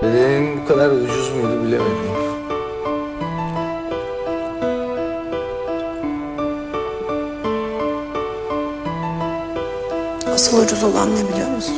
Bedenin bu kadar ucuz muydu bilemedim. Asıl ucuz olan ne biliyor musun?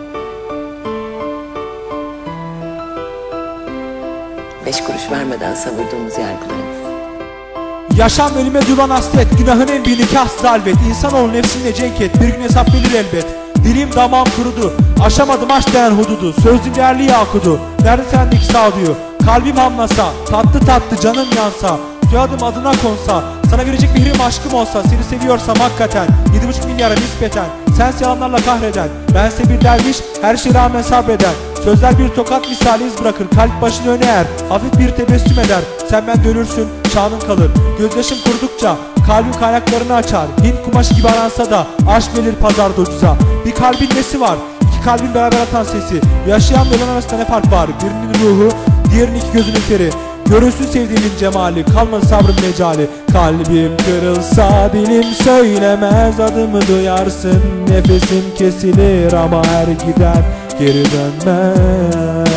Beş kuruş vermeden savurduğumuz yargılarımız. Yaşam ölüme duran hasret, günahın en büyük nikahsız halvet. İnsanoğlu nefsinle cenk et, bir gün hesap verir elbet. Dilim damağım kurudu, aşamadım aşk denen hududu. Sözlü değerli yakudu, nerede sendeki sağduyu? Kalbim hamlasa, tatlı tatlı canım yansa, soyadım adına konsa, sana verecek mihrim aşkım olsa, seni seviyorsam hakikaten 7,5 milyara nispeten, sense yalanlarla kahreden, bense bir derviş, her şeye rağmen sabreden. Sözler bir tokat misali iz bırakır, kalp başını öne eğer, hafif bir tebessüm eder. Sen ben dönürsün, şanın kalır. Gözyaşım kurdukça kalbim kaynaklarını açar. Hint kumaşı gibi aransa da aşk gelir pazarda ucuza. Bir kalbin nesi var? İki kalbin beraber atan sesi. Yaşayan ve ölen arasında ne fark var? Birinin ruhu, diğerinin iki gözünün feri. Görünsün sevdiğimin cemali, kalmadı sabrın mecali. Kalbim kırılsa dilim söylemez, adımı duyarsın. Nefesim kesilir ama her giden geri dönmez.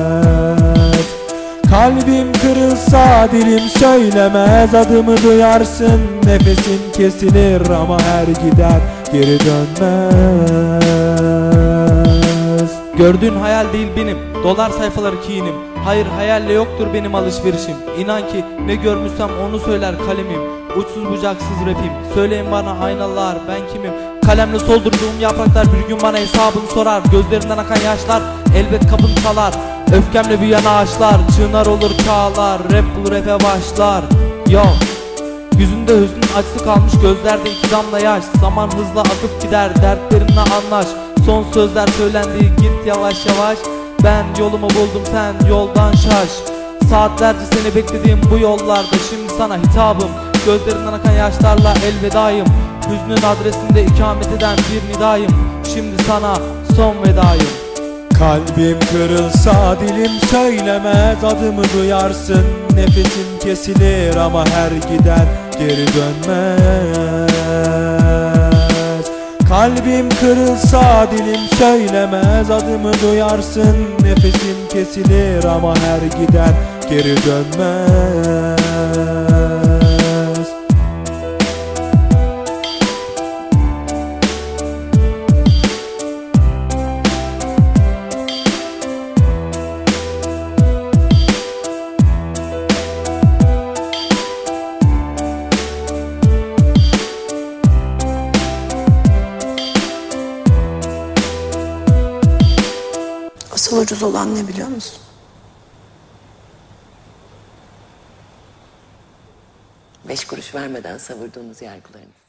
Kalbim kırılsa dilim söylemez, adımı duyarsın. Nefesim kesilir ama her giden geri dönmez. Gördüğün hayal değil benim, dolar sayfaları kinim. Hayır, hayalle yoktur benim alışverişim. İnan ki ne görmüşsem onu söyler kalemim. Uçsuz bucaksız rapim, söyleyin bana aynalar ben kimim? Kalemle soldurduğum yapraklar bir gün bana hesabını sorar. Gözlerinden akan yaşlar elbet kapını çalar. Öfkemle büyüyen ağaçlar çınar olur çağlar. Rap bulur rap'e başlar. Yo, yüzünde hüznün acısı kalmış, gözlerde iki damla yaş. Zaman hızla akıp gider, dertlerinle anlaş. Son sözler söylendi, git yavaş yavaş. Ben yolumu buldum, sen yoldan şaş. Saatlerce seni beklediğim bu yollarda, şimdi sana hitabım. Gözlerinden akan yaşlarla elvedayım. Hüznün adresinde ikamet eden bir nidayım. Şimdi sana son vedayım. Kalbim kırılsa dilim söylemez, adımı duyarsın. Nefesim kesilir ama her giden geri dönmez. Kalbim kırılsa dilim söylemez, adımı duyarsın. Nefesim kesilir ama her giden geri dönmez. Asıl ucuz olan ne biliyor musun? Beş kuruş vermeden savurduğumuz yargılarımız.